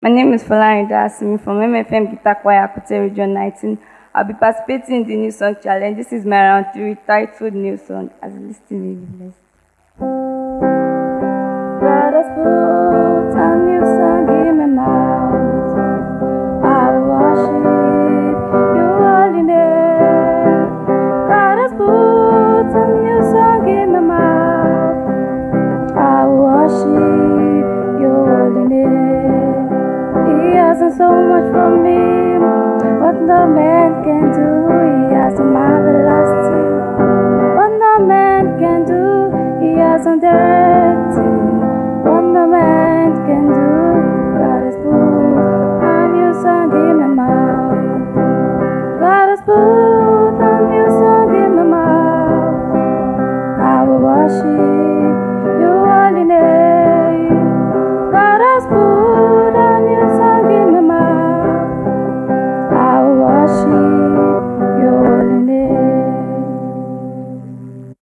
My name is Folarin Darasimi from MFM Guitar Choir, Akute Region 19. I'll be participating in the new song challenge. This is my round 3 titled New Song. As you listen, may be blessed. God has put a new song in my mouth. I will worship your holy name. God has put a new song in my mouth. I will worship your holy name. He has done so much for me, what no man can do. He has a marvelous thing, what no man